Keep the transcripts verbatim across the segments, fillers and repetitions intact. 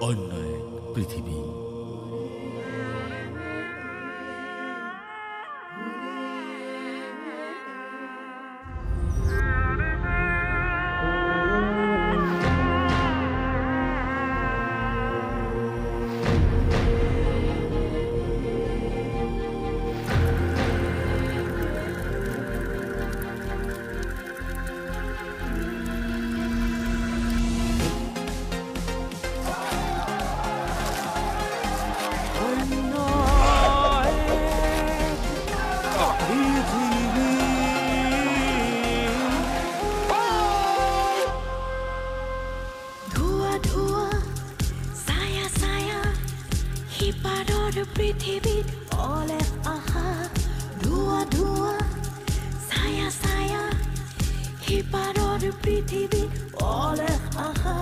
অন্য এক পৃথিবী। পৃথিবীত অলেখ আশা ধোঁৱা ধোঁৱা ছায়া ছায়া সিপাৰৰ পৃথিবীত অলেখ আশা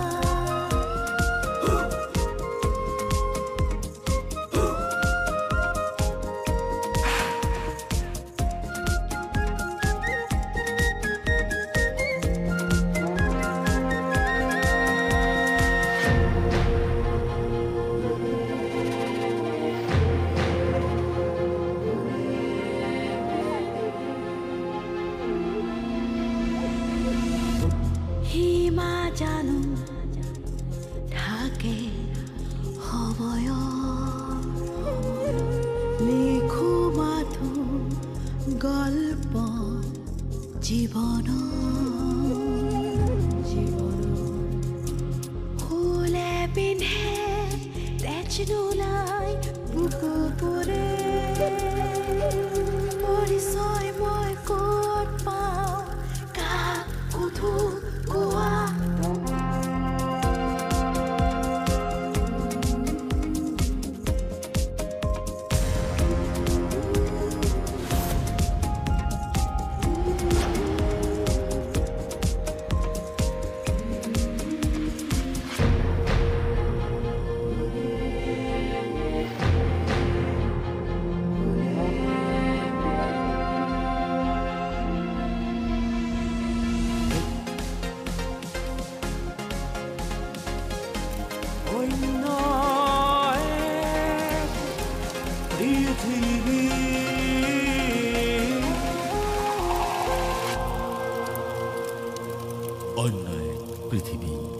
জানো থাকে সময় লিখো মাথো গল্প জীৱন জীৱন ফুলে পিন্ধে তেজ নোলাই বুকু পুৰে পৰিচয় মই ক'ত পাওঁ কাক সোধো কোৱা পৃথিবী অন্য এক পৃথিবী।